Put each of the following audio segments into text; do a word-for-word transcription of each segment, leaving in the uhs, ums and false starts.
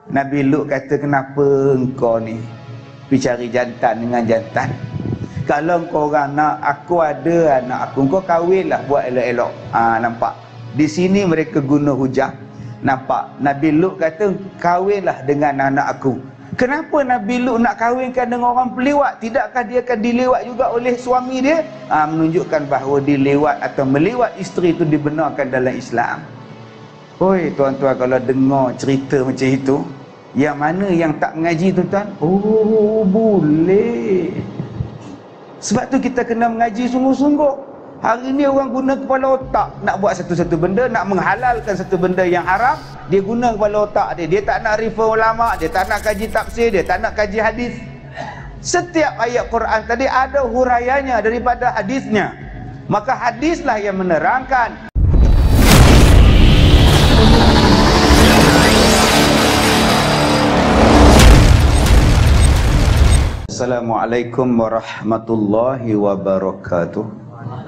Nabi Lut kata, kenapa engkau ni pergi cari jantan dengan jantan? Kalau engkau orang nak, aku ada anak aku, engkau kahwinlah buat elok-elok. Ah, nampak? Di sini mereka guna hujah. Nampak? Nabi Lut kata, kahwinlah dengan anak aku. Kenapa Nabi Lut nak kahwinkan dengan orang pelewat? Tidakkah dia akan dilewat juga oleh suami dia? Ah, menunjukkan bahawa dilewat atau melewat isteri itu dibenarkan dalam Islam. Oi, tuan-tuan, kalau dengar cerita macam itu, yang mana yang tak mengaji, tuan-tuan? Oh, boleh. Sebab tu kita kena mengaji sungguh-sungguh. Hari ni orang guna kepala otak nak buat satu-satu benda, nak menghalalkan satu benda yang haram, dia guna kepala otak dia. Dia tak nak refer ulama, dia tak nak kaji tafsir, dia tak nak kaji hadis. Setiap ayat Quran tadi ada huraiannya daripada hadisnya. Maka hadislah yang menerangkan. Assalamualaikum warahmatullahi wabarakatuh.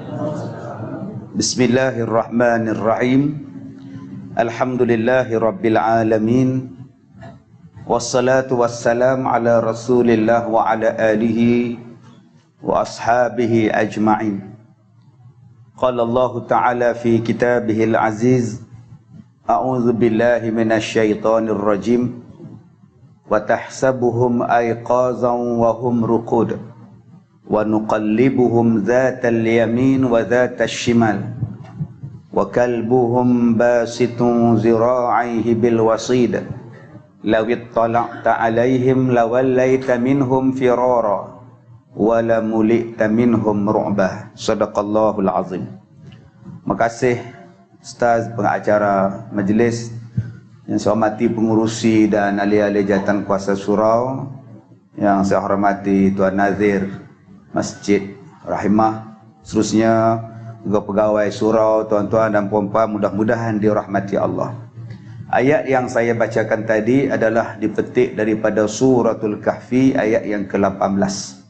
Bismillahirrahmanirrahim. Alhamdulillahi rabbil alamin. Wassalatu wassalam ala rasulillah wa ala alihi wa ashabihi ajma'in. Qala Allah ta'ala fi kitabihil aziz, a'udzu billahi minasy syaithanir rajim. Wa tahsabuhum ayqazan wa hum ruqud wa nuqallibuhum dhatal yamin wa dhatal shimal wa kalbuhum basitun zira'ihi bil wasid law ittala'ta 'alaihim lawallaita minhum firara wa lamulita minhum ru'bah. Sadaqallahul azim. Makasih Ustaz pengacara majlis, yang saya hormati pengurusi dan ahli-ahli jawatan kuasa surau, yang saya hormati Tuan Nazir Masjid Rahimah, seterusnya juga pegawai surau, tuan-tuan dan puan-puan, mudah-mudahan dirahmati Allah. Ayat yang saya bacakan tadi adalah dipetik daripada Suratul Kahfi ayat yang ke lapan belas.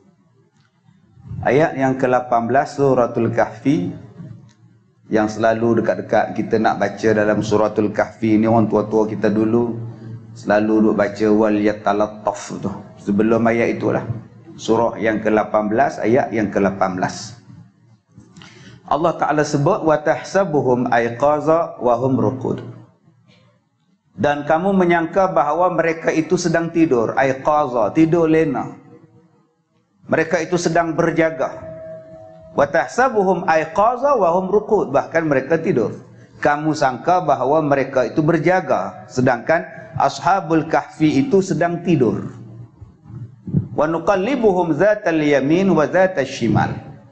Ayat yang ke lapan belas Suratul Kahfi, yang selalu dekat-dekat kita nak baca dalam Suratul Kahfi ni, orang tua-tua kita dulu selalu duk baca wal yatalattaf tu. Sebelum ayat itulah surah yang ke lapan belas, ayat yang ke lapan belas. Allah Ta'ala sebut wa tahsabuhum ayqaza wa hum ruqud. Dan kamu menyangka bahawa mereka itu sedang tidur, ayqaza, tidur lena. Mereka itu sedang berjaga. Wa tahsabuhum ayqaza wa hum ruqud, bahkan mereka tidur. Kamu sangka bahawa mereka itu berjaga, sedangkan ashabul kahfi itu sedang tidur. Wa nuqallibuhum dhatal yamin wa dhatal shimal.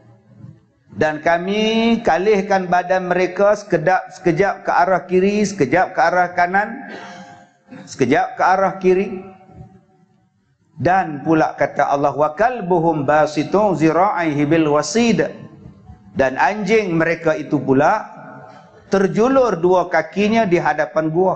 Dan kami kalihkan badan mereka sekejap, sekejap ke arah kiri, sekejap ke arah kanan, sekejap ke arah kiri. Dan pula kata Allah, wa kalbuhum basitun zira'ihi bil wasid. Dan anjing mereka itu pula terjulur dua kakinya di hadapan gua.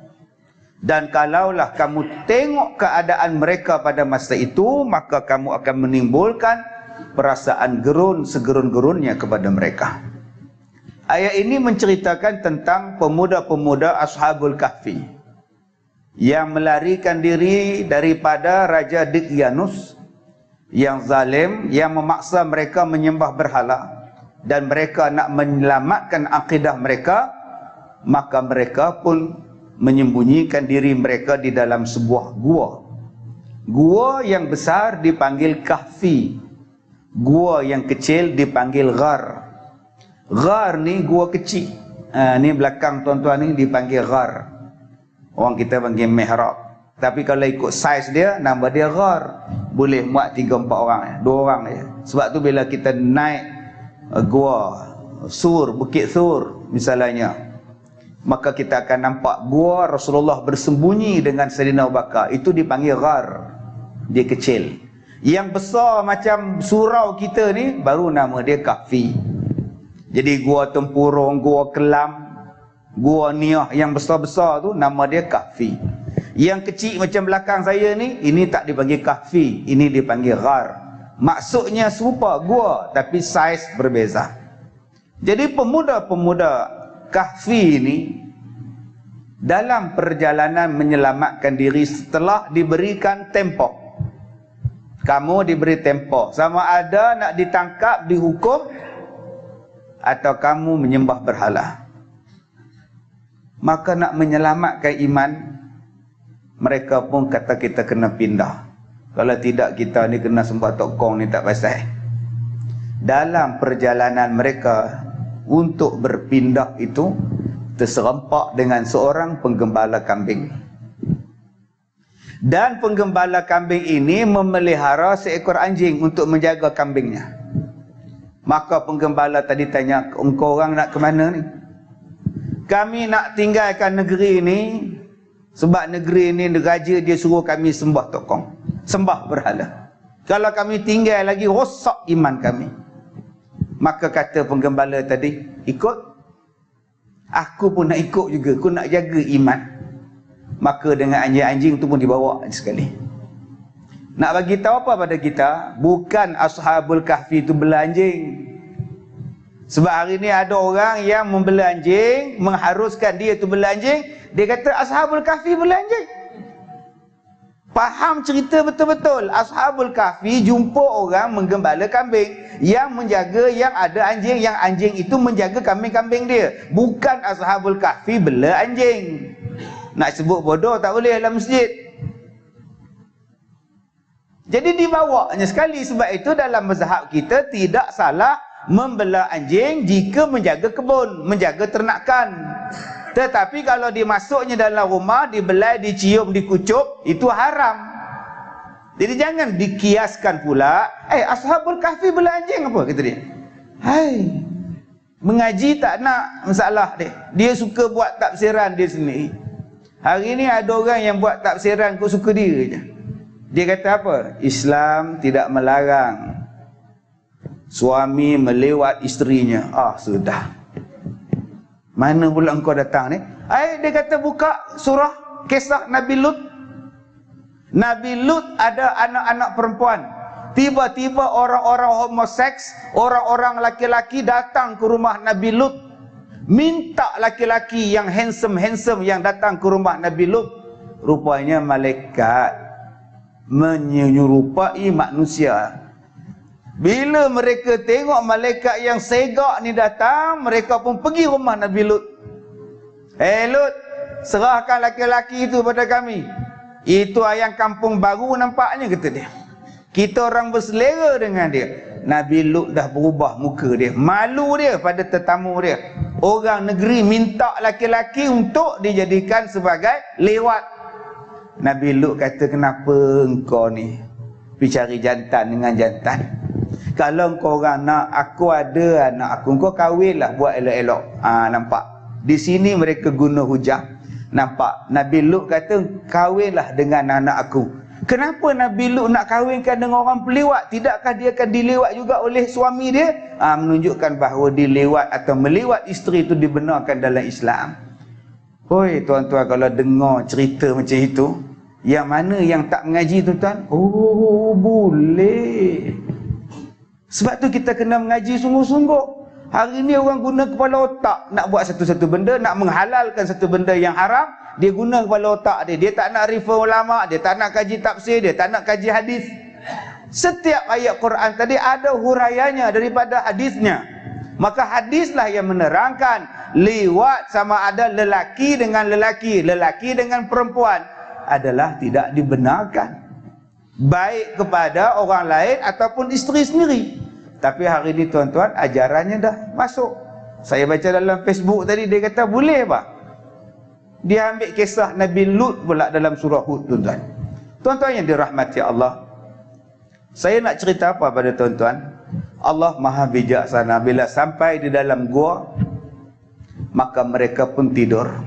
Dan kalaulah kamu tengok keadaan mereka pada masa itu, maka kamu akan menimbulkan perasaan gerun segerun-gerunnya kepada mereka. Ayat ini menceritakan tentang pemuda-pemuda Ashabul Kahfi yang melarikan diri daripada Raja Daqyanus yang zalim, yang memaksa mereka menyembah berhala, dan mereka nak menyelamatkan akidah mereka, maka mereka pun menyembunyikan diri mereka di dalam sebuah gua. Gua yang besar dipanggil kahfi, gua yang kecil dipanggil ghar. Ghar ni gua kecil, ha, ni belakang tuan-tuan ni dipanggil ghar. Orang kita panggil mihrab, tapi kalau ikut saiz dia, nama dia ghar. Boleh muat tiga empat orang, dua orang je. Sebab tu bila kita naik uh, gua Sur, Bukit Sur misalnya, maka kita akan nampak gua Rasulullah bersembunyi dengan Sayyidina Abu Bakar. Itu dipanggil ghar. Dia kecil. Yang besar macam surau kita ni, baru nama dia kahfi. Jadi gua tempurung, gua kelam, gua Niah yang besar-besar tu nama dia kahfi. Yang kecil macam belakang saya ni, ini tak dipanggil kahfi, ini dipanggil ghar. Maksudnya serupa gua, tapi saiz berbeza. Jadi pemuda-pemuda kahfi ini, dalam perjalanan menyelamatkan diri setelah diberikan tempoh. Kamu diberi tempoh, sama ada nak ditangkap, dihukum, atau kamu menyembah berhala. Maka nak menyelamatkan iman, mereka pun kata kita kena pindah. Kalau tidak kita ni kena sembah tokong ni tak pasal. Dalam perjalanan mereka untuk berpindah itu, terserempak dengan seorang penggembala kambing. Dan penggembala kambing ini memelihara seekor anjing untuk menjaga kambingnya. Maka penggembala tadi tanya, engkau orang nak ke mana ni? Kami nak tinggalkan negeri ini sebab negeri ini raja dia suruh kami sembah tokong, sembah berhala. Kalau kami tinggal lagi, rosak iman kami. Maka kata penggembala tadi, ikut. Aku pun nak ikut juga, aku nak jaga iman. Maka dengan anjing-anjing tu pun dibawa sekali. Nak bagi tahu apa pada kita? Bukan Ashabul Kahfi itu bela anjing. Sebab hari ni ada orang yang membela anjing, mengharuskan dia tu bela anjing. Dia kata Ashabul Kahfi bela anjing. Faham cerita betul-betul. Ashabul Kahfi jumpa orang menggembala kambing yang menjaga yang ada anjing, yang anjing itu menjaga kambing-kambing dia. Bukan Ashabul Kahfi bela anjing. Nak sebut bodoh tak boleh dalam masjid. Jadi dibawanya sekali. Sebab itu dalam mazhab kita tidak salah membela anjing jika menjaga kebun, menjaga ternakan. Tetapi kalau dimasuknya dalam rumah, dibelai, dicium, dikucup, itu haram. Jadi jangan dikiaskan pula, eh Ashabul Kahfi bela anjing apa, kata dia. Hai, mengaji tak nak masalah dia. Dia suka buat tafsiran dia sendiri. Hari ni ada orang yang buat tafsiran kau suka dia je. Dia kata apa? Islam tidak melarang suami melewat isterinya. Ah, sudah. Mana pula engkau datang ni? Ai, dia kata buka surah kisah Nabi Lut. Nabi Lut ada anak-anak perempuan. Tiba-tiba orang-orang homoseks, orang-orang laki-laki datang ke rumah Nabi Lut. Minta laki-laki yang handsome-handsome yang datang ke rumah Nabi Lut. Rupanya malaikat menyerupai manusia. Bila mereka tengok malaikat yang segak ni datang, mereka pun pergi rumah Nabi Lut. Eh Lut, serahkan laki-laki itu pada kami. Itu ayam kampung baru nampaknya, kata dia. Kita orang berselera dengan dia. Nabi Lut dah berubah muka dia. Malu dia pada tetamu dia. Orang negeri minta laki-laki untuk dijadikan sebagai lewat. Nabi Lut kata, kenapa engkau ni pergi cari jantan dengan jantan? Kalau engkau orang nak, aku ada anak aku, engkau kahwinlah buat elok-elok. Ah, nampak? Di sini mereka guna hujah. Nampak? Nabi Lut kata, kahwinlah dengan anak aku. Kenapa Nabi Lut nak kahwinkan dengan orang pelewat? Tidakkah dia akan dilewat juga oleh suami dia? Ah, menunjukkan bahawa dilewat atau melewat isteri itu dibenarkan dalam Islam. Hoi tuan-tuan, kalau dengar cerita macam itu, yang mana yang tak mengaji tuan-tuan? Oh, boleh. Sebab tu kita kena mengaji sungguh-sungguh. Hari ni orang guna kepala otak nak buat satu-satu benda, nak menghalalkan satu benda yang haram, dia guna kepala otak dia. Dia tak nak refer ulama, dia tak nak kaji tafsir, dia tak nak kaji hadis. Setiap ayat Quran tadi ada huraiannya daripada hadisnya. Maka hadislah yang menerangkan liwat sama ada lelaki dengan lelaki, lelaki dengan perempuan adalah tidak dibenarkan, baik kepada orang lain ataupun isteri sendiri. Tapi hari ini tuan-tuan, ajarannya dah masuk. Saya baca dalam Facebook tadi, dia kata boleh apa? Dia ambil kisah Nabi Lut pula dalam surah Hud, tuan-tuan. Tuan-tuan yang dirahmati Allah, saya nak cerita apa pada tuan-tuan? Allah maha bijaksana. Bila sampai di dalam gua, maka mereka pun tidur.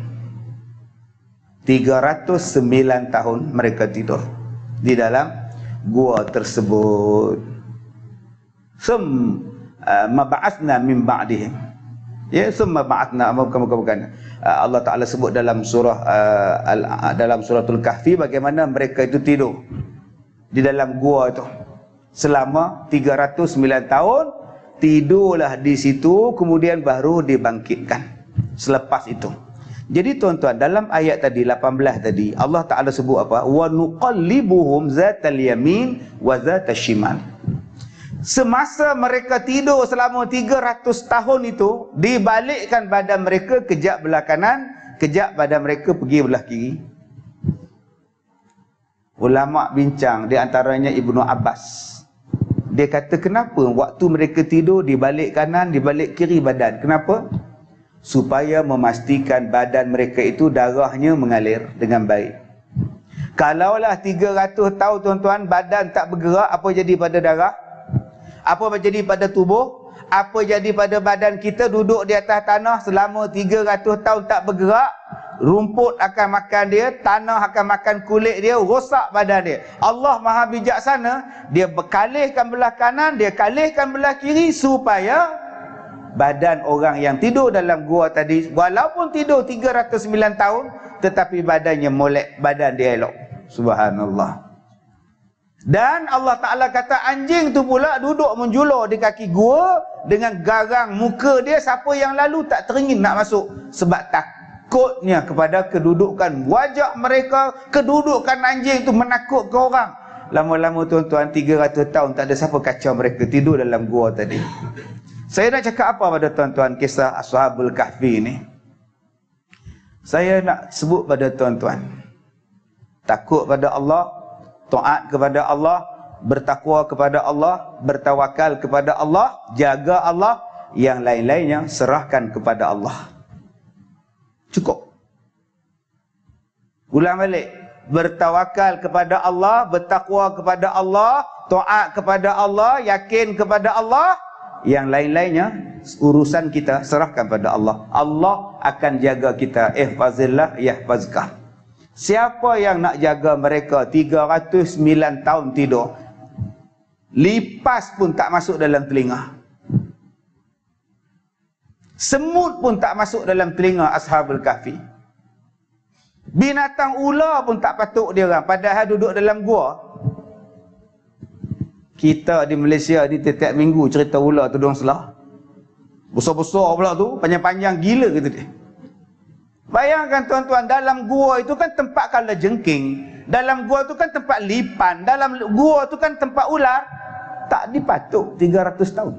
tiga ratus sembilan tahun mereka tidur di dalam gua tersebut. Sum uh, mab'atsna min ba'dihim. Ya, summa ba'atsna, bukan bukan bukan. Uh, Allah Taala sebut dalam surah uh, al, uh, dalam suratul Kahfi bagaimana mereka itu tidur di dalam gua itu selama tiga ratus sembilan tahun. Tidurlah di situ, kemudian baru dibangkitkan selepas itu. Jadi tuan-tuan, dalam ayat tadi lapan belas tadi Allah Taala sebut apa? Wa nuqallibuhum zatal yamin wa zatal shimal. Semasa mereka tidur selama tiga ratus tahun itu, dibalikkan badan mereka kejap belah kanan, kejap badan mereka pergi belah kiri. Ulama bincang, di antaranya Ibnu Abbas. Dia kata kenapa waktu mereka tidur dibalik kanan, dibalik kiri badan? Kenapa? Supaya memastikan badan mereka itu darahnya mengalir dengan baik. Kalaulah tiga ratus tahun tuan-tuan badan tak bergerak, apa jadi pada darah? Apa jadi pada tubuh? Apa jadi pada badan kita duduk di atas tanah selama tiga ratus tahun tak bergerak? Rumput akan makan dia, tanah akan makan kulit dia, rosak badan dia. Allah Maha bijaksana, dia berkalihkan belah kanan, dia kalihkan belah kiri supaya badan orang yang tidur dalam gua tadi, walaupun tidur tiga ratus sembilan tahun, tetapi badannya molek, badan dia elok. Subhanallah. Dan Allah Ta'ala kata anjing tu pula duduk menjulur di kaki gua dengan garang muka dia, siapa yang lalu tak teringin nak masuk sebab takutnya kepada kedudukan wajah mereka, kedudukan anjing tu menakutkan orang. Lama-lama tuan-tuan, tiga ratus tahun tak ada siapa kacau mereka tidur dalam gua tadi. Saya nak cakap apa pada tuan-tuan kisah Ashabul Kahfi ni? Saya nak sebut pada tuan-tuan, takut pada Allah, taat kepada Allah, bertakwa kepada Allah, bertawakal kepada Allah, jaga Allah, yang lain-lainnya serahkan kepada Allah. Cukup. Ulang balik. Bertawakal kepada Allah, bertakwa kepada Allah, taat kepada Allah, yakin kepada Allah. Yang lain-lainnya urusan kita serahkan pada Allah. Allah akan jaga kita. Ihfazillah yahfazkah. Siapa yang nak jaga mereka tiga ratus sembilan tahun tidur, lipas pun tak masuk dalam telinga, semut pun tak masuk dalam telinga Ashabul Kahfi, binatang ular pun tak patuk dia orang, padahal duduk dalam gua. Kita di Malaysia ni setiap minggu cerita ular tudung selah. Besar-besar pula tu, panjang-panjang gila kata dia. Bayangkan tuan-tuan, dalam gua itu kan tempat kala jengking, dalam gua tu kan tempat lipan, dalam gua tu kan tempat ular. Tak dipatuk tiga ratus tahun.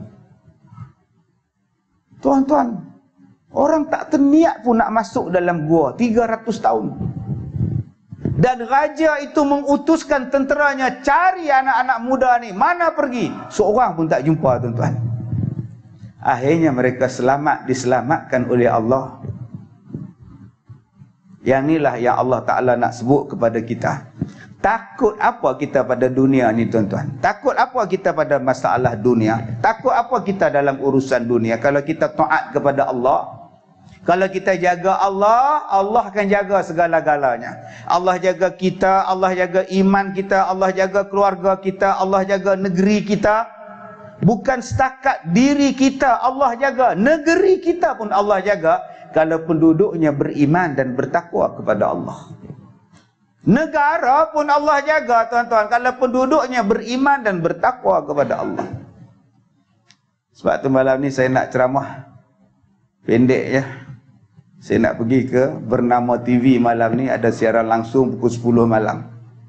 Tuan-tuan, orang tak terniat pun nak masuk dalam gua tiga ratus tahun. Dan raja itu mengutuskan tenteranya, cari anak-anak muda ni, mana pergi? Seorang pun tak jumpa tuan-tuan. Akhirnya mereka selamat, diselamatkan oleh Allah. Yang inilah yang Allah Ta'ala nak sebut kepada kita. Takut apa kita pada dunia ni tuan-tuan? Takut apa kita pada masalah dunia? Takut apa kita dalam urusan dunia? Kalau kita taat kepada Allah, kalau kita jaga Allah, Allah akan jaga segala-galanya. Allah jaga kita, Allah jaga iman kita, Allah jaga keluarga kita, Allah jaga negeri kita. Bukan setakat diri kita Allah jaga, negeri kita pun Allah jaga, kalau penduduknya beriman dan bertakwa kepada Allah. Negara pun Allah jaga tuan-tuan, kalau penduduknya beriman dan bertakwa kepada Allah. Sebab tu malam ni saya nak ceramah pendek ya. Saya nak pergi ke Bernama T V malam ni, ada siaran langsung pukul sepuluh malam.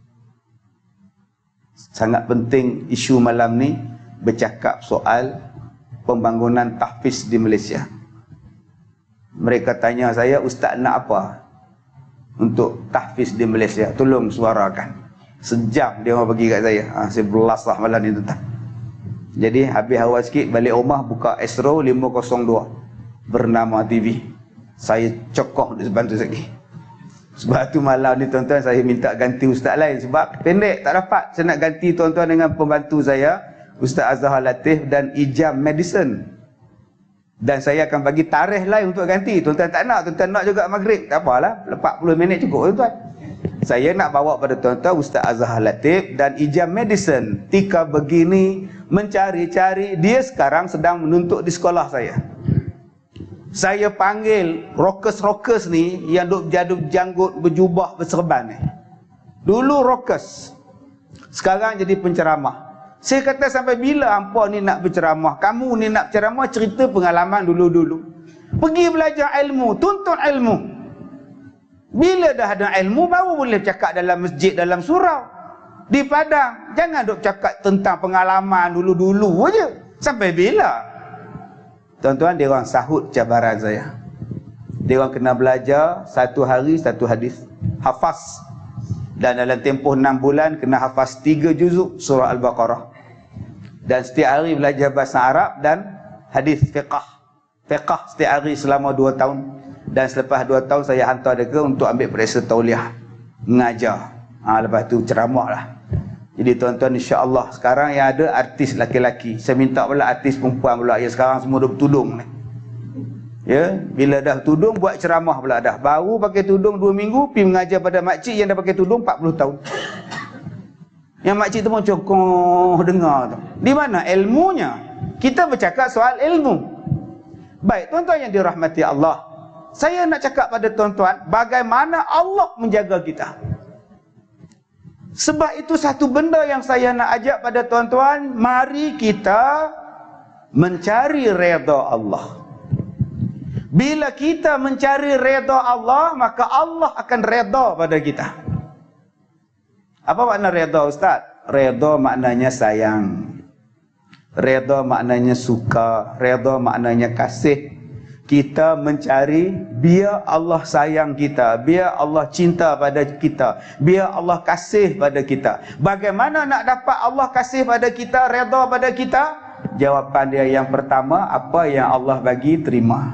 Sangat penting isu malam ni, bercakap soal pembangunan tahfiz di Malaysia. Mereka tanya saya, ustaz nak apa untuk tahfiz di Malaysia? Tolong suarakan. Sejam dia mau bagi kat saya. Ha, saya berlasah malam ni tuan. Jadi habis awal sikit balik rumah, buka Astro lima kosong dua Bernama T V. Saya cokoh di sebantu lagi. Sebab tu malam ni tuan-tuan saya minta ganti ustaz lain, sebab pendek tak dapat. Saya nak ganti tuan-tuan dengan pembantu saya, Ustaz Azhar Latif dan Ijam Medicine. Dan saya akan bagi tarikh lain untuk ganti. Tuan-tuan tak nak, tuan-tuan nak juga maghrib, tak apalah, empat puluh minit cukup tuan-tuan. Saya nak bawa pada tuan-tuan Ustaz Azhar Latif dan Ijam Medicine. Tika begini mencari-cari, dia sekarang sedang menuntut di sekolah saya. Saya panggil rockers-rockers ni yang duk jaduk janggut berjubah berserban ni. Dulu rockers, sekarang jadi penceramah. Saya kata sampai bila hampa ni nak berceramah? Kamu ni nak berceramah cerita pengalaman dulu-dulu. Pergi belajar ilmu, tuntut ilmu. Bila dah ada ilmu, baru boleh cakap dalam masjid, dalam surau. Di Padang, jangan duk cakap tentang pengalaman dulu-dulu aja. Sampai bila? Tuan-tuan, dia orang sahut cabaran saya. Dia orang kena belajar satu hari satu hadis, hafaz. Dan dalam tempoh enam bulan kena hafaz tiga juzuk surah Al-Baqarah. Dan setiap hari belajar bahasa Arab dan hadis fiqh. Fiqh setiap hari selama dua tahun. Dan selepas dua tahun saya hantar dia ke untuk ambil periksa tauliah, mengajar. Ha, lepas tu ceramah lah. Jadi tuan-tuan, insya-Allah sekarang yang ada artis laki-laki. Saya minta pula artis perempuan pula. Ya, sekarang semua dah bertudung ni. Ya, bila dah tudung buat ceramah pula dah. Baru pakai tudung dua minggu, pergi mengajar pada makcik yang dah pakai tudung empat puluh tahun. Yang makcik tu pun cokong dengar tu. Di mana ilmunya? Kita bercakap soal ilmu. Baik, tuan-tuan yang dirahmati Allah. Saya nak cakap pada tuan-tuan bagaimana Allah menjaga kita. Sebab itu satu benda yang saya nak ajak pada tuan-tuan, mari kita mencari redha Allah. Bila kita mencari redha Allah, maka Allah akan redha pada kita. Apa makna redha, Ustaz? Redha maknanya sayang. Redha maknanya suka. Redha maknanya kasih. Kita mencari biar Allah sayang kita, biar Allah cinta pada kita, biar Allah kasih pada kita. Bagaimana nak dapat Allah kasih pada kita, redha pada kita? Jawapan dia yang pertama, apa yang Allah bagi, terima.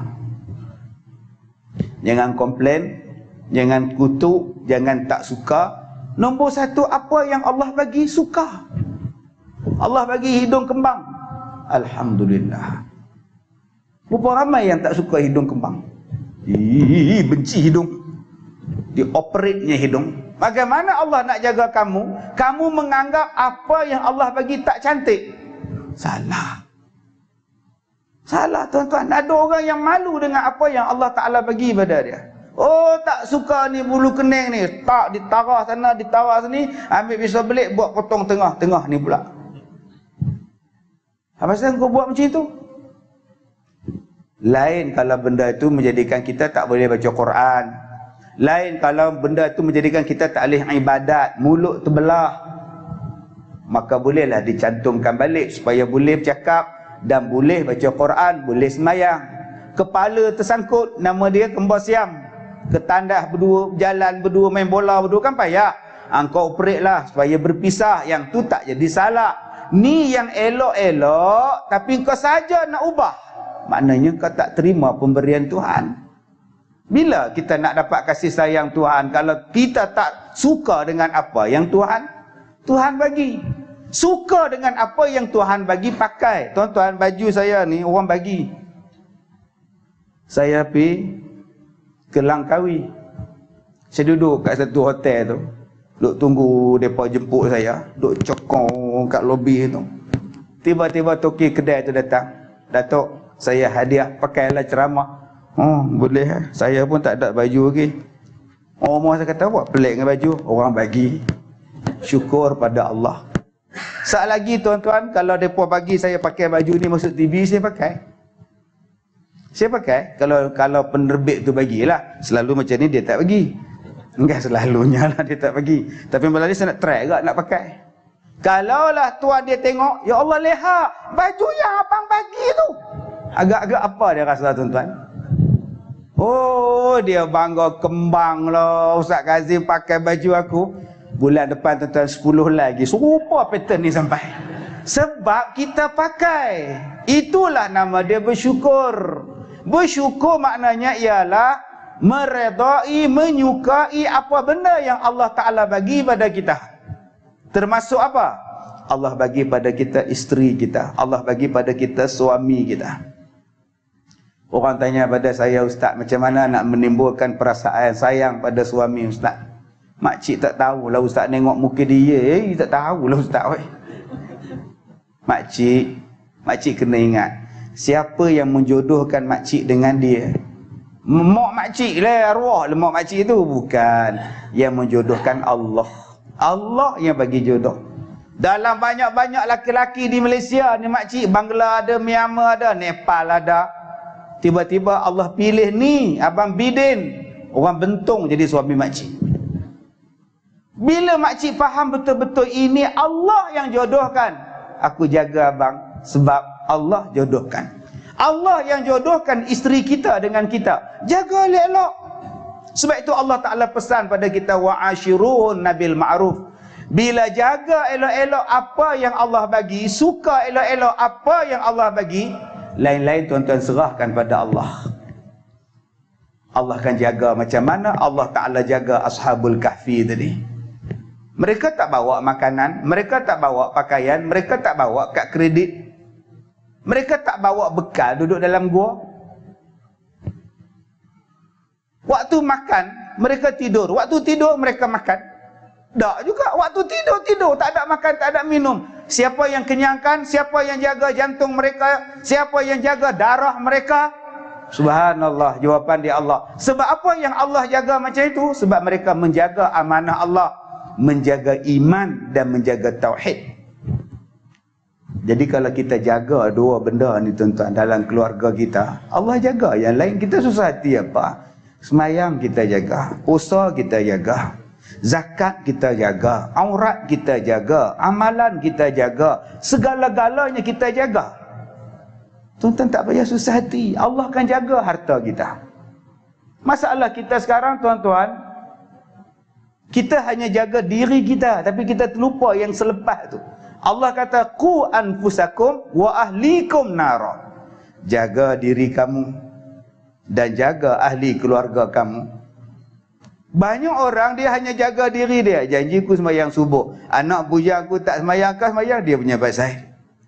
Jangan komplain, jangan kutuk, jangan tak suka. Nombor satu, apa yang Allah bagi, suka. Allah bagi hidung kembang, alhamdulillah. Berapa ramai yang tak suka hidung kembang? Ih, benci hidung. Dioperatnya hidung. Bagaimana Allah nak jaga kamu? Kamu menganggap apa yang Allah bagi tak cantik? Salah. Salah, tuan-tuan. Ada orang yang malu dengan apa yang Allah Ta'ala bagi pada dia. Oh, tak suka ni bulu kening ni. Tak, ditarah sana, ditarah sini. Ambil pisau belik, buat potong tengah-tengah ni pula. Apa sebab kau buat macam itu? Lain kalau benda itu menjadikan kita tak boleh baca Quran. Lain kalau benda itu menjadikan kita tak boleh ibadat, mulut terbelah. Maka bolehlah dicantumkan balik supaya boleh bercakap dan boleh baca Quran, boleh sembahyang. Kepala tersangkut, nama dia kembar siam. Ketandas berdua, berjalan berdua, main bola berdua, kan payah. Engkau operate lah supaya berpisah. Yang tu tak jadi salah. Ni yang elok-elok, tapi kau saja nak ubah. Maknanya kau tak terima pemberian Tuhan. Bila kita nak dapat kasih sayang Tuhan kalau kita tak suka dengan apa yang Tuhan Tuhan bagi? Suka dengan apa yang Tuhan bagi, pakai. Tuan-tuan, baju saya ni orang bagi. Saya pergi ke Langkawi. Saya duduk kat satu hotel tu. Duduk tunggu mereka jemput saya. Duduk cokong kat lobi tu. Tiba-tiba toki kedai tu datang. Datuk, saya hadiah, pakailah ceramah. Oh, boleh eh? Saya pun tak ada baju lagi. Orang saya kata, buat pelik dengan baju. Orang bagi. Syukur pada Allah. Saat lagi tuan-tuan, kalau mereka bagi saya pakai baju ni masuk T V, saya pakai. Saya pakai. Kalau kalau penerbit tu bagilah. Selalu macam ni dia tak bagi. Enggak selalunya lah dia tak bagi. Tapi malam ni saya nak try juga nak pakai. Kalaulah tuan dia tengok, ya Allah, lihat baju yang abang bagi tu. Agak-agak apa dia rasa, tuan-tuan? Oh, dia bangga kembang lah. Ustaz Kazim pakai baju aku. Bulan depan, tuan-tuan, sepuluh lagi. Serupa pattern ni sampai. Sebab kita pakai. Itulah nama dia bersyukur. Bersyukur maknanya ialah meredai, menyukai apa benda yang Allah Ta'ala bagi pada kita. Termasuk apa? Allah bagi pada kita isteri kita. Allah bagi pada kita suami kita. Orang tanya pada saya, Ustaz, macam mana nak menimbulkan perasaan sayang pada suami, Ustaz? Makcik tak tahulah, Ustaz, nengok muka dia. Eh, tak tahulah, Ustaz. Weh. Makcik, makcik kena ingat, siapa yang menjodohkan makcik dengan dia? Mak makcik lah, arwah lah mak makcik itu. Bukan. Yang menjodohkan Allah. Allah yang bagi jodoh. Dalam banyak-banyak laki-laki di Malaysia ni, makcik, Bangla ada, Myanmar ada, Nepal ada. Tiba-tiba Allah pilih ni, Abang Bidin. orang bentung jadi suami makcik. Bila makcik faham betul-betul ini Allah yang jodohkan, aku jaga abang sebab Allah jodohkan. Allah yang jodohkan isteri kita dengan kita, jaga elok-elok. Sebab itu Allah Ta'ala pesan pada kita, wa'ashirun nabil ma'ruf. Bila jaga elok-elok apa yang Allah bagi, suka elok-elok apa yang Allah bagi, lain-lain tuan-tuan serahkan pada Allah. Allah akan jaga macam mana Allah Ta'ala jaga Ashabul Kahfi tadi. Mereka tak bawa makanan, mereka tak bawa pakaian, mereka tak bawa kad kredit, mereka tak bawa bekal duduk dalam gua. Waktu makan, mereka tidur. Waktu tidur, mereka makan. Tak juga. Waktu tidur, tidur. Tak ada makan, tak ada minum. Siapa yang kenyangkan? Siapa yang jaga jantung mereka? Siapa yang jaga darah mereka? Subhanallah, jawapan dia Allah. Sebab apa yang Allah jaga macam itu? Sebab mereka menjaga amanah Allah, menjaga iman dan menjaga tauhid. Jadi kalau kita jaga dua benda ni tuan-tuan dalam keluarga kita, Allah jaga. Yang lain kita susah hati apa? Semayang kita jaga, usaha kita jaga, zakat kita jaga, aurat kita jaga, amalan kita jaga, segala-galanya kita jaga. Tuan-tuan tak payah susah hati, Allah akan jaga harta kita. Masalah kita sekarang tuan-tuan, kita hanya jaga diri kita, tapi kita terlupa yang selepas tu. Allah kata, qu anfusakum wa ahlikum nara. Jaga diri kamu dan jaga ahli keluarga kamu. Banyak orang dia hanya jaga diri dia. Janji aku sembahyang subuh, anak bujang aku tak sembahyang ke sembahyang, dia punya pasal.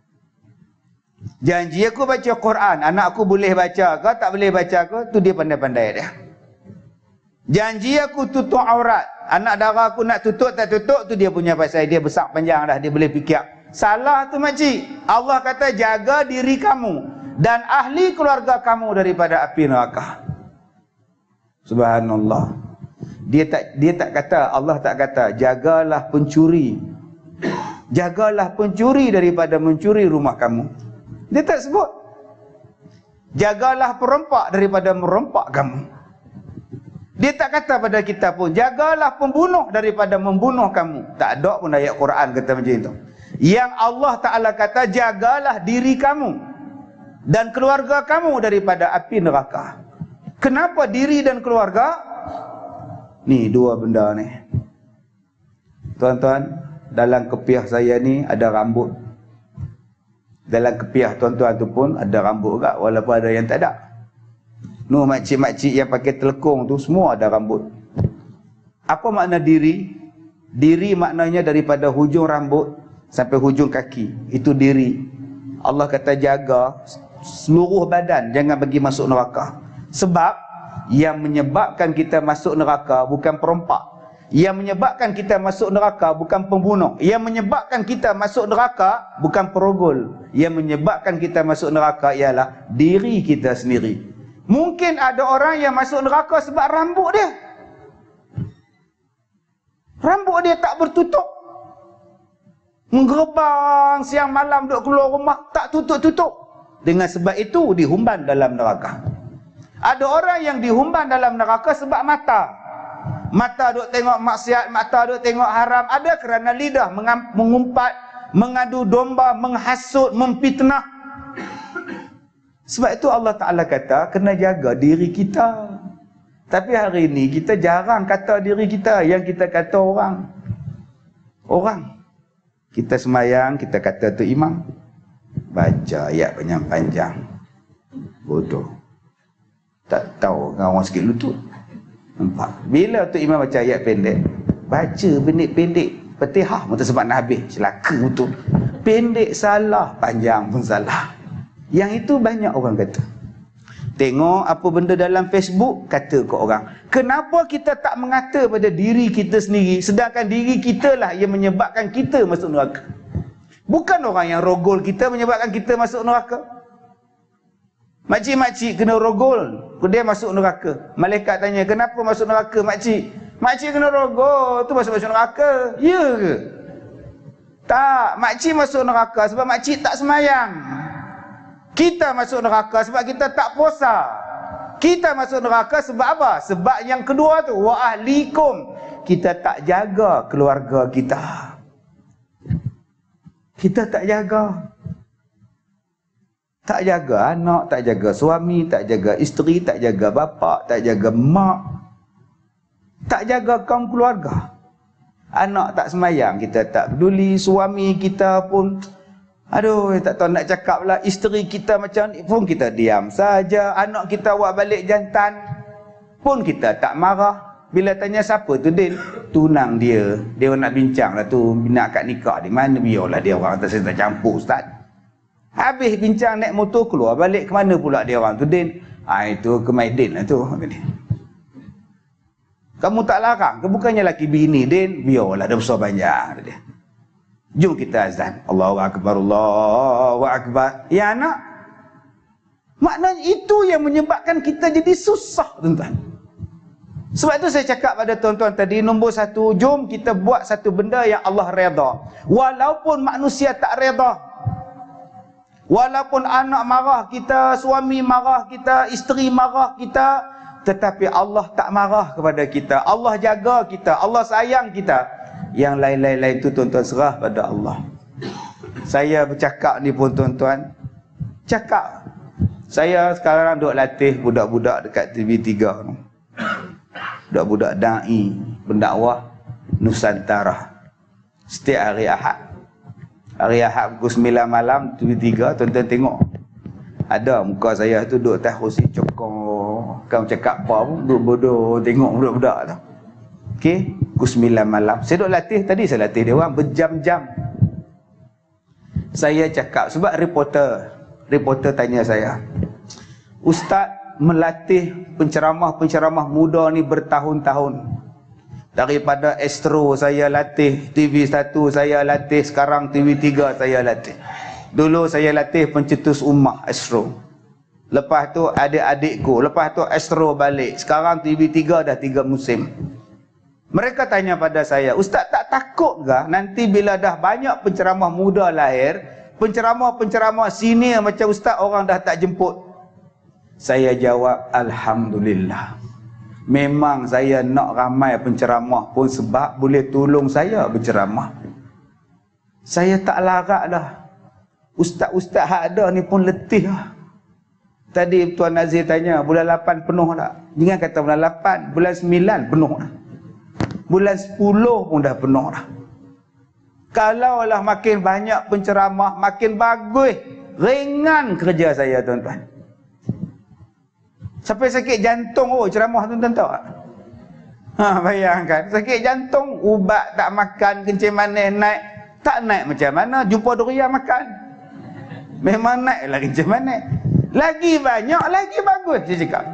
Janji aku baca Quran, anak aku boleh baca ke tak boleh baca ke, tu dia pandai-pandai dia. Janji aku tutup aurat, anak dara aku nak tutup tak tutup, tu dia punya pasal. Dia besar panjang dah, dia boleh fikir. Salah tu makcik. Allah kata jaga diri kamu dan ahli keluarga kamu daripada api neraka. Subhanallah. Dia tak dia tak kata, Allah tak kata jagalah pencuri, jagalah pencuri daripada mencuri rumah kamu. Dia tak sebut jagalah perompak daripada merompak kamu. Dia tak kata pada kita pun jagalah pembunuh daripada membunuh kamu. Tak ada pun ayat Quran kata macam itu. Yang Allah Ta'ala kata jagalah diri kamu dan keluarga kamu daripada api neraka. Kenapa diri dan keluarga? Ni dua benda ni. Tuan-tuan, dalam kepiah saya ni ada rambut. Dalam kepiah tuan-tuan tu pun ada rambut juga, walaupun ada yang tak ada. Nu makcik-makcik yang pakai telekung tu semua ada rambut. Apa makna diri? Diri maknanya daripada hujung rambut sampai hujung kaki. Itu diri. Allah kata jaga seluruh badan, jangan bagi masuk neraka. Sebab yang menyebabkan kita masuk neraka bukan perompak. Yang menyebabkan kita masuk neraka bukan pembunuh. Yang menyebabkan kita masuk neraka bukan perogol. Yang menyebabkan kita masuk neraka ialah diri kita sendiri. Mungkin ada orang yang masuk neraka sebab rambut dia. Rambut dia tak bertutup. Menggerbang siang malam duduk keluar rumah, tak tutup-tutup. Dengan sebab itu dihumban dalam neraka. Ada orang yang dihumban dalam neraka sebab mata. Mata duk tengok maksiat, mata duk tengok haram. Ada kerana lidah mengumpat, mengadu domba, menghasut, memfitnah. Sebab itu Allah Ta'ala kata kena jaga diri kita. Tapi hari ini kita jarang kata diri kita, yang kita kata orang. Orang. Kita semayang, kita kata tu imam. Baca ayat panjang-panjang. Bodoh. Tak tahu dengan orang sikit lutut. Nampak? Bila tu imam baca ayat pendek, baca pendek-pendek, Fatihah pun tak sempat nak habis. Celaka betul. Pendek salah, panjang pun salah. Yang itu banyak orang kata. Tengok apa benda dalam Facebook, kata ke orang. Kenapa kita tak mengata pada diri kita sendiri, sedangkan diri kita lah yang menyebabkan kita masuk neraka? Bukan orang yang rogol kita menyebabkan kita masuk neraka. Makcik-makcik kena rogol, dia masuk neraka. Malaikat tanya, kenapa masuk neraka makcik? Makcik kena rogol, tu masuk-masuk neraka. Ya ke? Tak, makcik masuk neraka sebab makcik tak semayang. Kita masuk neraka sebab kita tak puasa. Kita masuk neraka sebab apa? Sebab yang kedua tu, wa ahlikum. Kita tak jaga keluarga kita. Kita tak jaga. Tak jaga anak, tak jaga suami, tak jaga isteri, tak jaga bapa, tak jaga mak. Tak jaga kaum keluarga. Anak tak semayang, kita tak peduli. Suami kita pun, aduh, tak tahu nak cakap lah. Isteri kita macam ni pun kita diam saja. Anak kita buat balik jantan pun kita tak marah. Bila tanya siapa tu, Din? Tunang dia. Dia nak bincang lah tu, nak kat nikah di mana. Biarlah dia orang kata, saya tak campur, Ustaz. Habis bincang naik motor keluar balik, ke mana pula dia orang tu, Din? Ah, itu ke Maidin lah tu. Kamu tak larang ke? Bukannya laki bini, Din? Biarlah, dah besar banyak dia. Jom kita azan. Allahu Akbar, Allahu Akbar. Ya anak, maknanya itu yang menyebabkan kita jadi susah, tuan-tuan. Sebab itu saya cakap pada tuan-tuan tadi, nombor satu, jom kita buat satu benda yang Allah redha. Walaupun manusia tak redha. Walaupun anak marah kita, suami marah kita, isteri marah kita, tetapi Allah tak marah kepada kita. Allah jaga kita, Allah sayang kita. Yang lain-lain itu tuan-tuan serah pada Allah. Saya bercakap ni pun tuan-tuan, cakap. Saya sekarang duk latih budak-budak dekat T V tiga ni. Budak-budak da'i, pendakwah Nusantara. Setiap hari Ahad. Hari Ahad pukul sembilan malam T V tiga, tuan-tuan tengok. Ada muka saya tu duduk atas kursi cokong. Kamu cakap apa pun, duduk bodoh tengok budak-budak tu. Okey, pukul sembilan malam. Saya duduk latih, tadi saya latih dia orang berjam-jam. Saya cakap, sebab reporter, reporter tanya saya, Ustaz melatih penceramah-penceramah muda ni bertahun-tahun. Daripada Astro saya latih, T V satu saya latih, sekarang T V tiga saya latih. Dulu saya latih pencetus ummah Astro. Lepas tu adik-adikku, lepas tu Astro balik. Sekarang T V tiga dah tiga musim. Mereka tanya pada saya, Ustaz tak takut ke nanti bila dah banyak penceramah muda lahir, penceramah-penceramah senior macam Ustaz orang dah tak jemput? Saya jawab, Alhamdulillah. Memang saya nak ramai penceramah pun sebab boleh tolong saya berceramah. Saya tak larat dah. Ustaz-ustaz hak ada ni pun letih lah. Tadi Tuan Nazir tanya, bulan lapan penuh tak? Jangan kata bulan lapan, bulan sembilan penuh dah. Bulan sepuluh pun dah penuh dah. Kalaulah makin banyak penceramah, makin bagus. Ringan kerja saya, tuan-tuan. Sampai sakit jantung, oh ceramah tuan-tuan tahu tak? Ha, bayangkan, sakit jantung, ubat tak makan, kencing manis naik. Tak naik macam mana, jumpa durian makan. Memang naik lah kencing manis. Lagi banyak, lagi bagus, dia cakap.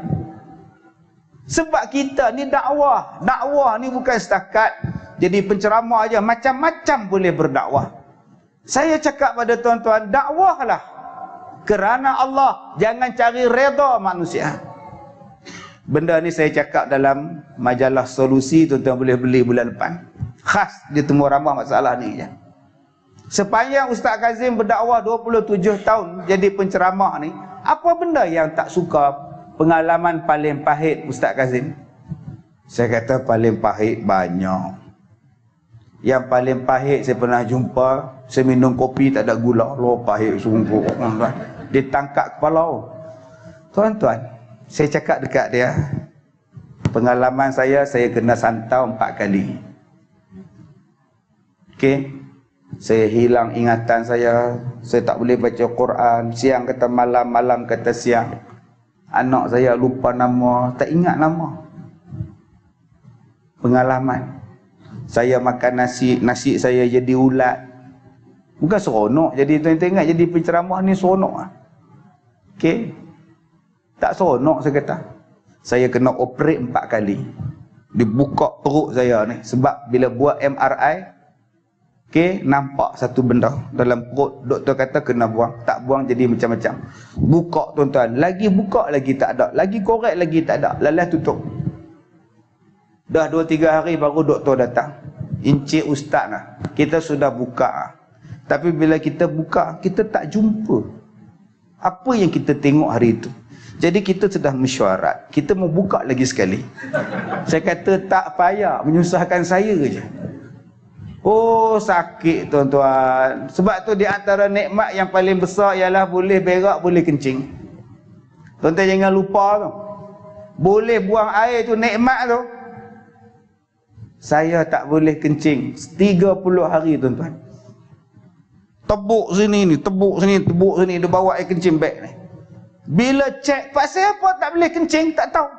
Sebab kita ni dakwah. Dakwah ni bukan setakat jadi penceramah aja, macam-macam boleh berdakwah. Saya cakap pada tuan-tuan, dakwahlah kerana Allah, jangan cari redha manusia. Benda ni saya cakap dalam majalah Solusi, tuan-tuan boleh beli bulan depan. Khas dia temu ramah masalah ni je. Sepanjang Ustaz Kazim berdakwah dua puluh tujuh tahun jadi penceramah ni, apa benda yang tak suka? Pengalaman paling pahit Ustaz Kazim? Saya kata paling pahit banyak. Yang paling pahit saya pernah jumpa, saya minum kopi tak ada gula. Loh, pahit sungguh. Dia tangkap kepala. Tuan-tuan, saya cakap dekat dia, pengalaman saya, saya kena santau empat kali. Okey, saya hilang ingatan saya, saya tak boleh baca Quran. Siang kata malam, malam kata siang. Anak saya lupa nama, tak ingat nama. Pengalaman. Saya makan nasi, nasi saya jadi ulat. Bukan seronok jadi, tuan-tuan ingat jadi penceramah ni seronok. Okey, tak seronok saya kata. Saya kena operate empat kali. Dibuka perut saya ni. Sebab bila buat M R I, okey, nampak satu benda dalam perut. Doktor kata kena buang. Tak buang jadi macam-macam. Buka tuan-tuan. Lagi buka lagi tak ada. Lagi korek lagi tak ada. Lalas tutup. Dah dua tiga hari baru doktor datang. Encik ustaz lah, kita sudah buka. Tapi bila kita buka, kita tak jumpa apa yang kita tengok hari itu. Jadi kita sudah mesyuarat, kita mau buka lagi sekali. Saya kata tak payah, menyusahkan saya je. Oh sakit tuan-tuan. Sebab tu di antara nikmat yang paling besar ialah boleh berak, boleh kencing. Tuan-tuan jangan lupa tu. Boleh buang air tu nikmat tu. Saya tak boleh kencing tiga puluh hari tuan-tuan. Tebuk sini ni, tebuk sini, tebuk sini, dia bawa air kencing beg ni. Bila cek pasal apa tak boleh kencing, tak tahu.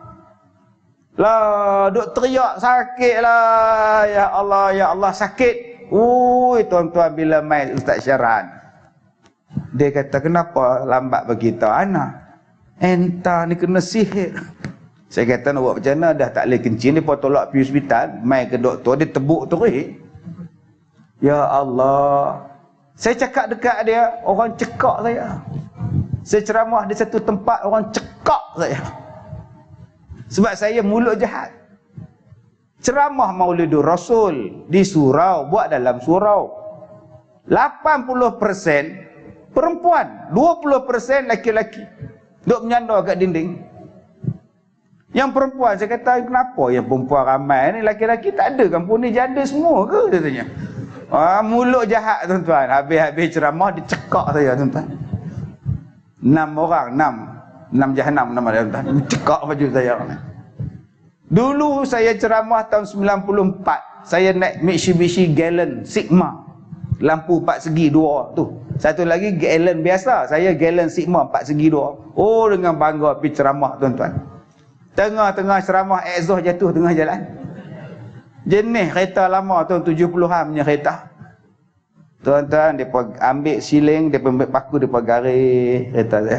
Lah, duk teriak sakit lah. Ya Allah, ya Allah sakit. Ui, tuan-tuan bila main Ustaz Syarhan. Dia kata, kenapa lambat beritahu anak? Entah ni kena sihir. Saya kata nak buat macam mana, dah tak boleh kencing, dia pun tolak pergi hospital, main ke doktor, dia tebuk terus. Ya Allah. Saya cakap dekat dia, orang cekak saya. Saya ceramah di satu tempat, orang cekak saya. Sebab saya mulut jahat. Ceramah Maulidur Rasul di surau, buat dalam surau. lapan puluh peratus perempuan, dua puluh peratus laki-laki. Duk menyandar kat dinding. Yang perempuan, saya kata, kenapa yang perempuan ramai ni, laki-laki tak ada, kampung ni janda semua ke? Dia tanya. Ah, mulut jahat tuan-tuan. Habis-habis ceramah, dia cekak saya tuan-tuan. Enam orang, enam. Enam jahanam nama dia tuan-tuan. Cekak baju saya. Dulu saya ceramah tahun sembilan puluh empat. Saya naik Mitsubishi Galant Sigma. Lampu empat segi dua tu. Satu lagi Galant biasa. Saya Galant Sigma empat segi dua. Oh, dengan bangga pergi ceramah tuan-tuan. Tengah-tengah ceramah, exhaust jatuh tengah jalan. Jenis kereta lama tu, tujuh puluhan punya kereta. Tuan-tuan, dia ambil siling, dia ambil paku, dia garis kereta saya.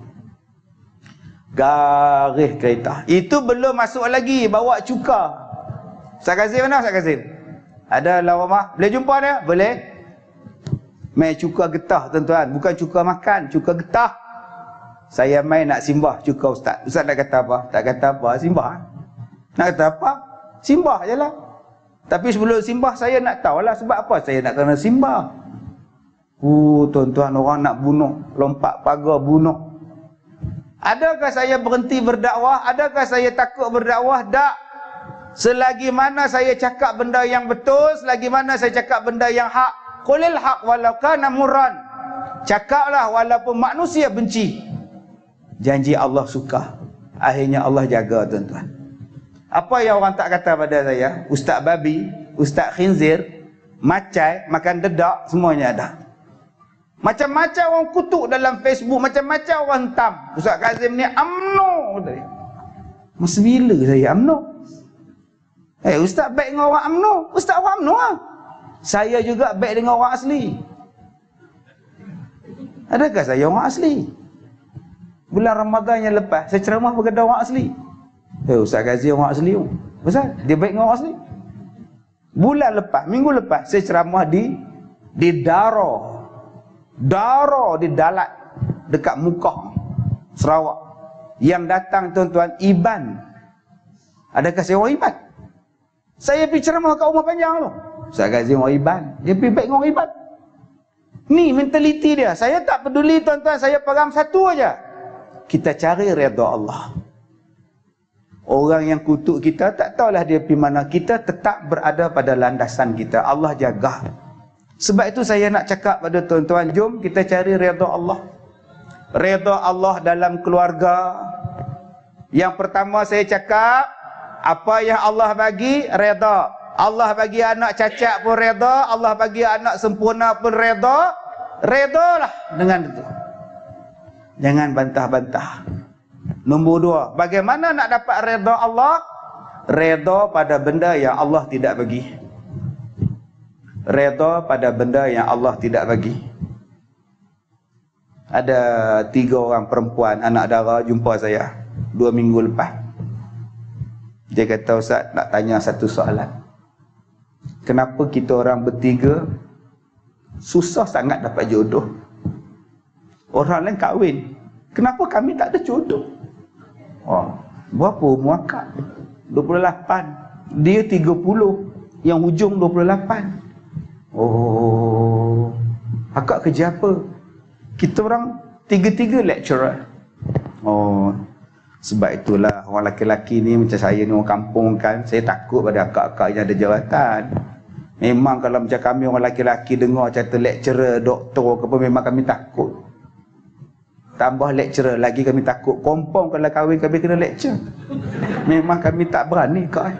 Garis kereta. Itu belum masuk lagi, bawa cuka. Ustaz Kazim mana Ustaz Kazim? Ada dalam rumah? Boleh jumpa dia? Boleh. Main cuka getah tuan-tuan. Bukan cuka makan, cuka getah. Saya main nak simbah cuka Ustaz. Ustaz nak kata apa? Tak kata apa, simbah. Nak kata apa? Simbah je lah. Tapi sebelum simbah saya nak tahulah sebab apa saya nak kena simbah. Uh, tuan-tuan, orang nak bunuh, lompat pagar bunuh. Adakah saya berhenti berdakwah? Adakah saya takut berdakwah? Tak. Selagi mana saya cakap benda yang betul, selagi mana saya cakap benda yang hak. Qulil haq walau kana murran. Cakaplah walaupun manusia benci. Janji Allah suka. Akhirnya Allah jaga tuan-tuan. Apa yang orang tak kata pada saya? Ustaz babi, Ustaz khinzir, macai, makan dedak, semuanya ada. Macam-macam orang kutuk dalam Facebook, macam-macam orang hentam. Ustaz Kazim ni amno. Masa bila saya amno? Eh, Ustaz baik dengan orang amno. Ustaz orang amno lah. Saya juga baik dengan orang asli. Adakah saya orang asli? Bulan Ramadan yang lepas, saya ceramah berkata orang asli. Eh, Ustaz Kazim orang asli. Ustaz, dia baik dengan orang asli. Bulan lepas, minggu lepas, saya ceramah di di Daro. Daro di Dalat, dekat Mukah, Sarawak. Yang datang tuan-tuan Iban. Adakah saya orang Iban? Saya pergi ceramah kat rumah panjang tu. Ustaz Kazim orang Iban. Dia pergi baik dengan orang Iban. Ni mentaliti dia. Saya tak peduli tuan-tuan, saya pegang satu aja. Kita cari redha Allah. Orang yang kutuk kita tak tahulah dia pergi mana. Kita tetap berada pada landasan kita. Allah jaga. Sebab itu saya nak cakap pada tuan-tuan, jom kita cari redha Allah. Redha Allah dalam keluarga. Yang pertama saya cakap, apa yang Allah bagi, redha. Allah bagi anak cacat pun redha, Allah bagi anak sempurna pun redha. Redhalah dengan itu. Jangan bantah-bantah. Nombor dua, bagaimana nak dapat redha Allah? Redha pada benda yang Allah tidak bagi. Redha pada benda yang Allah tidak bagi. Ada tiga orang perempuan anak dara jumpa saya dua minggu lepas. Dia kata, Ustaz, nak tanya satu soalan. Kenapa kita orang bertiga susah sangat dapat jodoh? Orang lain kahwin, kenapa kami tak ada jodoh? Oh, berapa umur akak? dua puluh lapan. Dia tiga puluh. Yang hujung dua puluh lapan. Oh, akak kerja apa? Kita orang tiga-tiga lecturer. Oh, sebab itulah orang lelaki-lelaki ni macam saya ni orang kampung kan, saya takut pada akak-akak yang ada jawatan. Memang kalau macam kami orang lelaki-lelaki dengar cerita lecturer, doktor ke apa, memang kami takut. Tambah lecturer lagi kami takut. Kompong kalau kahwin kami kena lecture. Memang kami tak berani kak.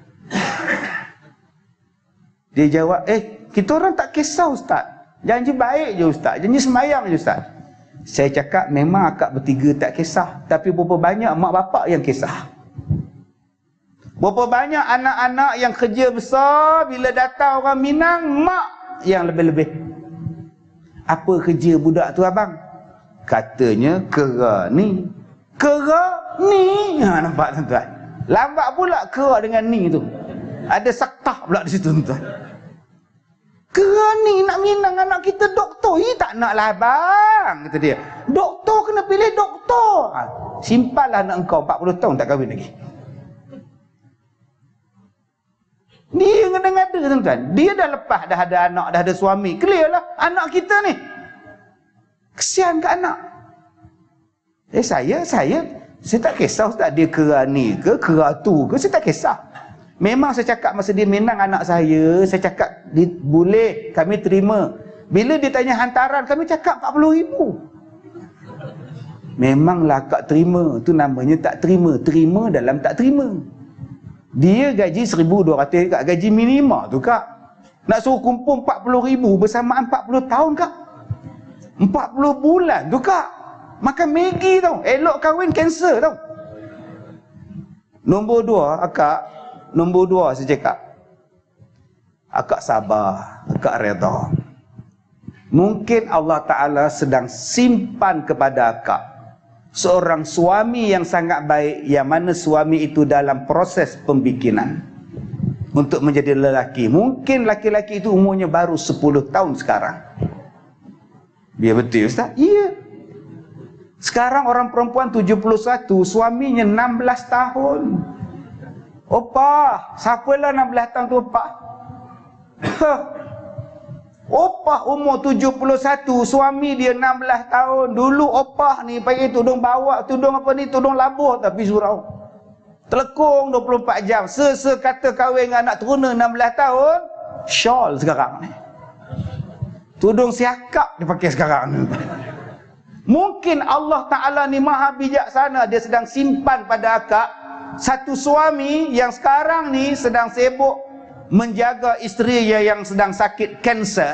Dia jawab, eh kita orang tak kisah ustaz. Janji baik je ustaz, janji semayang je ustaz. Saya cakap memang akak bertiga tak kisah, tapi berapa banyak mak bapak yang kisah. Berapa banyak anak-anak yang kerja besar, bila datang orang Minang, mak yang lebih-lebih. Apa kerja budak tu abang? Katanya kera ni. Kera ni. Ha, nampak tuan-tuan? Lambat pula kera dengan ni tu. Ada saktah pula di situ tuan-tuan. Kera ni nak Minang anak kita doktor. Ih tak nak lah abang, kata dia. Doktor kena pilih doktor. Ha, simpanlah anak engkau empat puluh tahun tak kahwin lagi. Dia ngada-ngada tuan-tuan. Dia dah lepas, dah ada anak, dah ada suami. Clear lah anak kita ni. Kesian ke anak. Eh saya, saya Saya tak kisah ustaz dia kera ni ke, kera tu ke, saya tak kisah. Memang saya cakap masa dia Minang anak saya, saya cakap boleh kami terima. Bila dia tanya hantaran, kami cakap empat puluh ribu. Memanglah kak terima. Tu namanya tak terima. Terima dalam tak terima. Dia gaji seribu dua ratus kak, gaji minima tu kak. Nak suruh kumpul empat puluh ribu bersamaan empat puluh tahun kak. empat puluh bulan tu kak. Makan Maggi tau. Elok kahwin kanser tau. Nombor dua akak, nombor dua saya cakap. Akak sabar, akak reda. Mungkin Allah Ta'ala sedang simpan kepada akak seorang suami yang sangat baik, yang mana suami itu dalam proses pembikinan untuk menjadi lelaki. Mungkin laki-laki itu umurnya baru sepuluh tahun sekarang. Biar betul ustaz? Iya. Sekarang orang perempuan tujuh puluh satu, suaminya enam belas tahun. Opah, siapalah enam belas tahun tu opah? Opah umur tujuh puluh satu, suami dia enam belas tahun. Dulu opah ni pakai tudung bawa, tudung apa ni, tudung labuh tapi surau. Telekung dua puluh empat jam. Se-se kata kahwin dengan anak teruna enam belas tahun, shawl sekarang ni. Tudung siakap dia pakai sekarang ni. Mungkin Allah Ta'ala ni maha bijaksana, dia sedang simpan pada akak satu suami yang sekarang ni sedang sibuk menjaga isterinya yang sedang sakit kanser.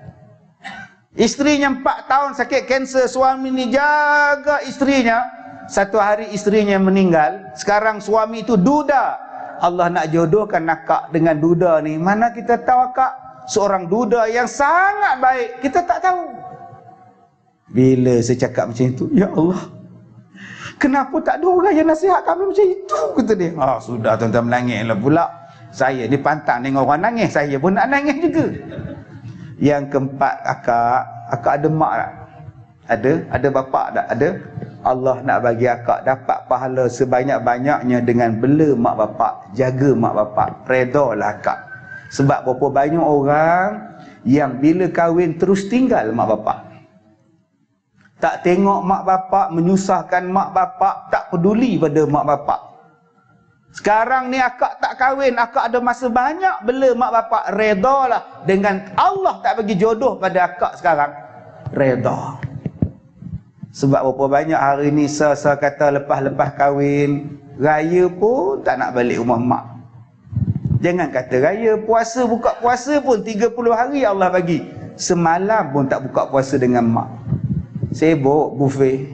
Isterinya empat tahun sakit kanser, suami ni jaga isterinya. Satu hari isterinya meninggal, sekarang suami itu duda. Allah nak jodohkan akak dengan duda ni. Mana kita tahu akak seorang duda yang sangat baik, kita tak tahu. Bila saya cakap macam itu, ya Allah, kenapa tak ada orang yang nasihat kami macam itu, kata dia. Ah, sudah tuan-tuan menangislah pula. Saya ni pantang tengok orang nangis, saya pun nak nangis juga. Yang keempat, akak, akak ada mak tak? Ada? Ada bapak tak? Ada? Allah nak bagi akak dapat pahala sebanyak-banyaknya dengan bela mak bapak, jaga mak bapak. Redalah akak. Sebab berapa banyak orang yang bila kahwin terus tinggal mak bapak. Tak tengok mak bapak, menyusahkan mak bapak, tak peduli pada mak bapak. Sekarang ni akak tak kahwin, akak ada masa banyak bela mak bapak. Redalah dengan Allah tak bagi jodoh pada akak sekarang. Reda. Sebab berapa banyak hari ni saya kata lepas-lepas kahwin, raya pun tak nak balik rumah mak. Jangan kata raya, puasa, buka puasa pun tiga puluh hari Allah bagi. Semalam pun tak buka puasa dengan mak. Sibuk buffet.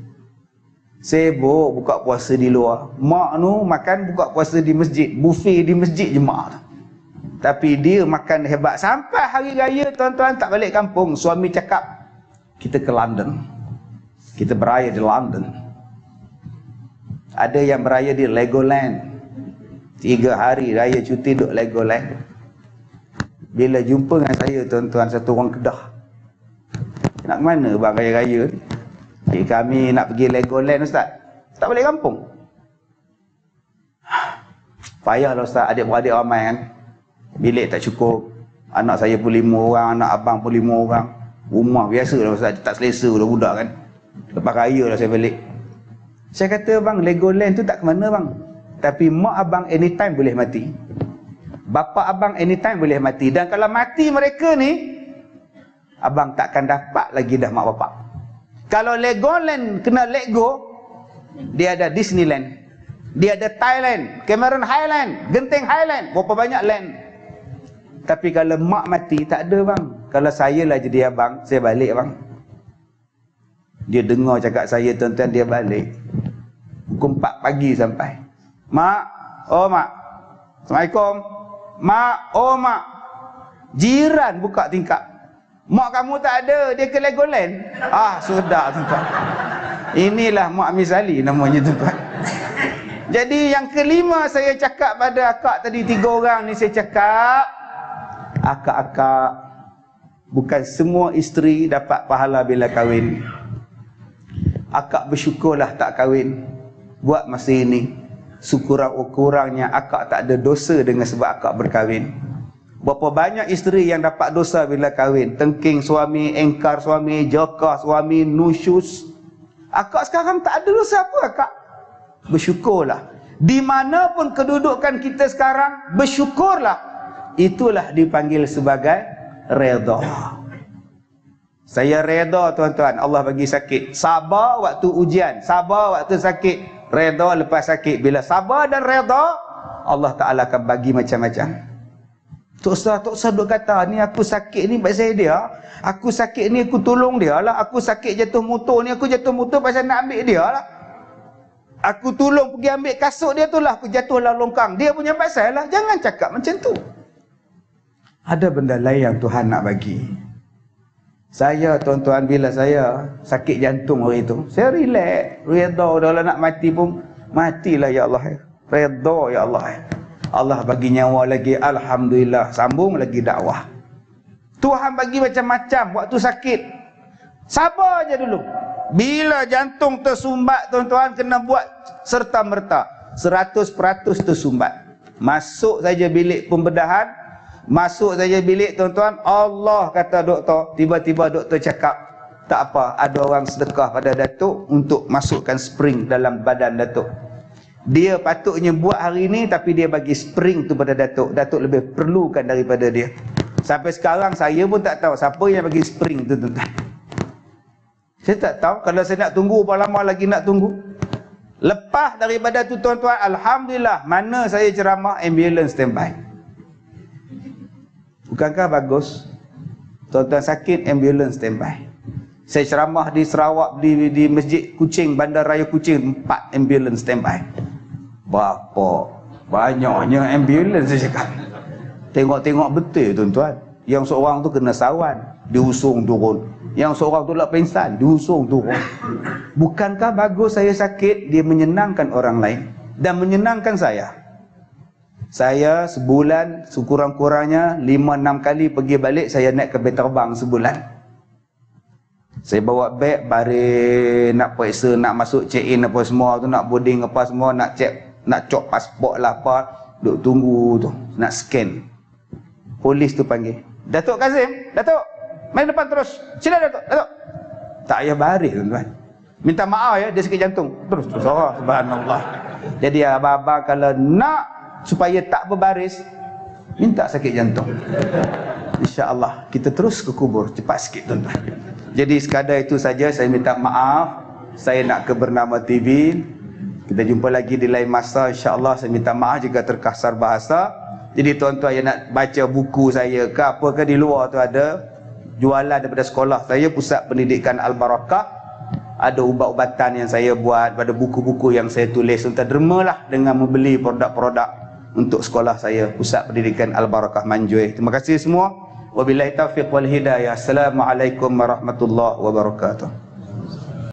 Sibuk buka puasa di luar. Mak nu makan buka puasa di masjid. Buffet di masjid je mak. Tapi dia makan hebat. Sampai hari raya tuan-tuan tak balik kampung. Suami cakap, kita ke London. Kita beraya di London. Ada yang beraya di Legoland. Tiga hari raya cuti duduk Legoland. Bila jumpa dengan saya tuan-tuan, satu orang Kedah. Nak ke mana bang raya-raya ni? Eh, kami nak pergi Legoland ustaz. Tak balik kampung. Payahlah ustaz, adik-beradik ramai kan. Bilik tak cukup. Anak saya pun lima orang, anak abang pun lima orang. Rumah biasa lah ustaz, tak selesa dah budak kan. Lepas raya lah saya balik. Saya kata, bang, Legoland tu tak ke mana bang, tapi mak abang anytime boleh mati, bapa abang anytime boleh mati, dan kalau mati mereka ni, abang takkan dapat lagi dah mak bapak. Kalau Legoland kena let go, dia ada Disneyland, dia ada Thailand, Cameron Highland, Genting Highland, berapa banyak land. Tapi kalau mak mati, tak ada bang. Kalau saya lah jadi abang, saya balik bang. Dia dengar cakap saya, tuan-tuan, dia balik pukul empat pagi sampai. Mak, oh mak, Assalamualaikum. Mak, oh mak, jiran buka tingkap. Mak kamu tak ada, dia ke Legoland. Ah, sudah tuan-tuan. Inilah mak misali namanya tuan-tuan. Jadi yang kelima saya cakap pada akak tadi, tiga orang ni saya cakap, akak-akak, bukan semua isteri dapat pahala bila kahwin. Akak bersyukurlah tak kahwin. Buat masa ini, sekurang-kurangnya akak tak ada dosa dengan sebab akak berkahwin. Berapa banyak isteri yang dapat dosa bila kahwin? Tengking suami, engkar suami, jokah suami, nusyus. Akak sekarang tak ada dosa apa akak? Bersyukurlah. Di mana pun kedudukan kita sekarang, bersyukurlah. Itulah dipanggil sebagai redha. Saya redha tuan-tuan, Allah bagi sakit. Sabar waktu ujian, sabar waktu sakit, redha lepas sakit. Bila sabar dan redha, Allah Ta'ala akan bagi macam-macam. Tak usah, tak usah duk kata, ni aku sakit ni pasal dia, aku sakit ni aku tolong dia lah, aku sakit jatuh motor ni, aku jatuh motor pasal nak ambil dia lah, aku tolong pergi ambil kasut dia tu lah, aku jatuh lah longkang, dia punya pasal lah. Jangan cakap macam tu. Ada benda lain yang Tuhan nak bagi. Saya tuan-tuan, bila saya sakit jantung hari tu, saya relax, redha, dah nak mati pun matilah ya Allah, redha ya Allah. Allah bagi nyawa lagi, alhamdulillah, sambung lagi dakwah. Tuhan bagi macam-macam waktu sakit. Sabar je dulu. Bila jantung tersumbat tuan-tuan, kena buat serta merta, seratus peratus tersumbat. Masuk saja bilik pembedahan, masuk saja bilik tuan-tuan, Allah kata doktor, tiba-tiba doktor cakap, tak apa, ada orang sedekah pada Datuk untuk masukkan spring dalam badan Datuk. Dia patutnya buat hari ni, tapi dia bagi spring tu pada Datuk. Datuk lebih perlukan daripada dia. Sampai sekarang saya pun tak tahu siapa yang bagi spring tu tuan-tuan. Saya tak tahu. Kalau saya nak tunggu, berapa lama lagi nak tunggu. Lepas daripada tu tuan-tuan, alhamdulillah, mana saya ceramah, ambulans standby. Bukankah bagus? Tuan-tuan sakit, ambulans standby. Saya ceramah di Sarawak, di, di Masjid Kuching, Bandar Raya Kuching, empat ambulans standby. Berapa banyaknya ambulans saya cakap. Tengok-tengok betul tuan-tuan. Yang seorang tu kena sawan, diusung turun. Yang seorang tu lah pingsan, diusung turun. Bukankah bagus saya sakit, dia menyenangkan orang lain dan menyenangkan saya. Saya sebulan sekurang-kurangnya lima enam kali pergi balik, saya naik ke terbang sebulan. Saya bawa beg, bari nak periksa, nak masuk check in apa semua tu, nak boarding apa semua, nak check, nak cop pasport lah apa, duk tunggu tu, nak scan. Polis tu panggil, Datuk Kazim, Datuk, main depan terus, sila Datuk, Datuk. Tak payah baris tuan-tuan, minta maaf ya, dia sakit jantung, terus terus, oh, subhanallah. Jadi abang-abang kalau nak supaya tak berbaris, minta sakit jantung, insya-Allah kita terus ke kubur cepat sikit tuan-tuan. Jadi sekadar itu saja, saya minta maaf. Saya nak ke Bernama T V. Kita jumpa lagi di lain masa, insya-Allah. Saya minta maaf jika terkasar bahasa. Jadi tuan-tuan yang nak baca buku saya ke apa ke, di luar tu ada jualan daripada sekolah saya, Pusat Pendidikan Al-Barakah. Ada ubat-ubatan yang saya buat, ada buku-buku yang saya tulis. Tuan-tuan dermalah dengan membeli produk-produk untuk sekolah saya, Pusat Pendidikan Al-Barakah Manjui. Terima kasih semua. Wabillahi taufiq wal hidayah. Assalamualaikum warahmatullahi wabarakatuh.